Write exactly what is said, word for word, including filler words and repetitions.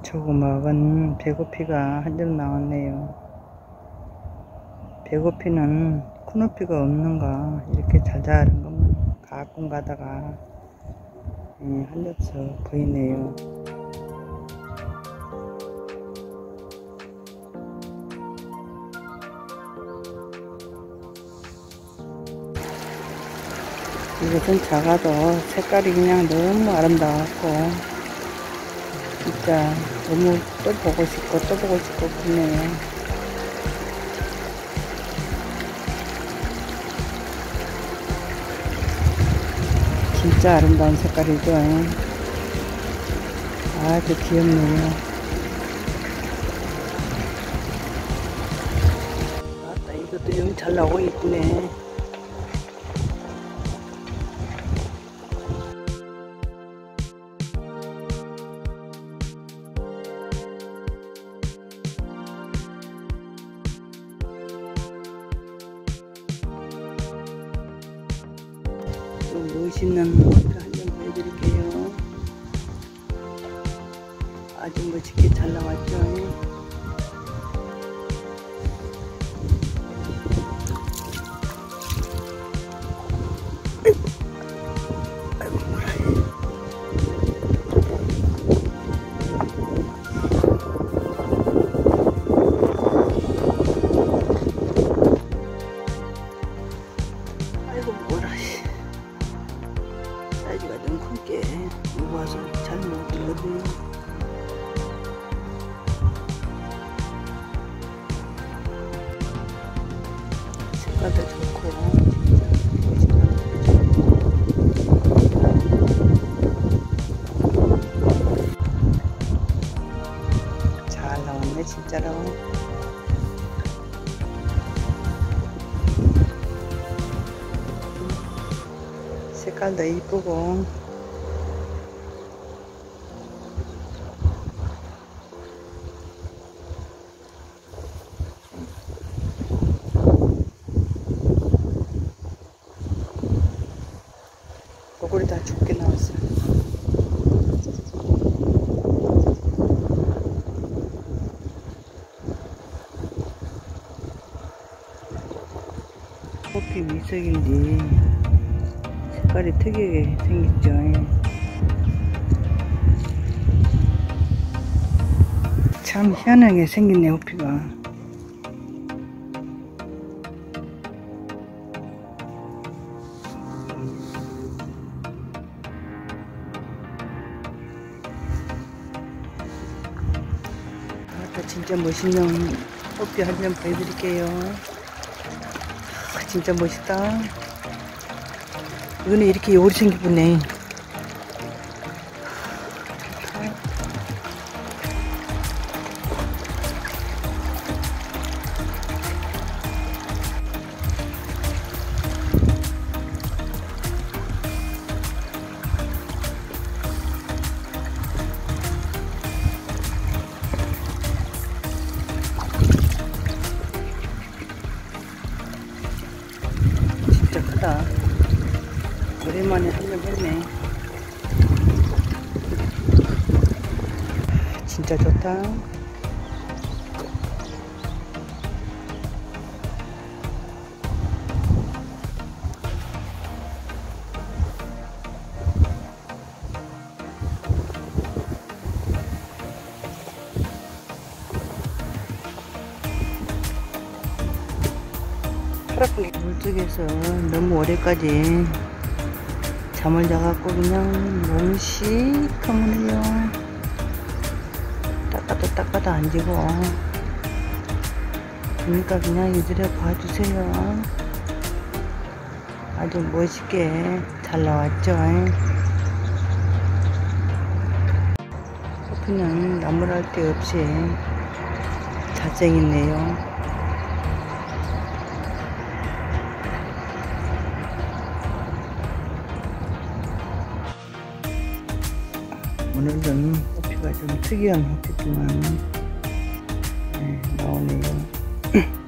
조그마한 배고피가 한 점 나왔네요. 배고피는 큰오피가 없는가 이렇게 잘 자란 것만 가끔 가다가 한 겹씩 보이네요. 이것은 작아도 색깔이 그냥 너무 아름다웠고 진짜 너무 또 보고 싶고 또 보고 싶고 그러네요. 진짜 아름다운 색깔이죠. 아주 귀엽네요. 아따 이것도 영 잘 나오고 있네. 멋있는 모습 한번 보여드릴게요. 아주 멋있게 잘 나왔죠. 아이고 뭐라 아이고 뭐라 사이즈가 너무 큰게 무거워서 잘 못 들거든요. 색깔도 좋고 잘 나왔네 진짜로. 색깔도 이쁘고 얼굴이 다 좁게 나왔어. 커피 미석인지 색깔이 특이하게 생겼죠. 참 희한하게 생겼네 호피가. 아까 진짜 멋있는 호피 한 점 보여드릴게요. 아, 진짜 멋있다. 이거는 이렇게 요리 생기겠네. 진짜 크다. 오랜만에 한점 했네. 진짜 좋다. 물속에서 너무 오래까지 잠을 자갖고 그냥 몸이 시커먼해요. 닦아도 닦아도 안 지고. 그러니까 그냥 이들에 봐주세요. 아주 멋있게 잘 나왔죠. 그냥 나무랄 데 없이 잘생겼네요. 오늘은 호피가 좀 특이한 호피지만 네, 나오네요.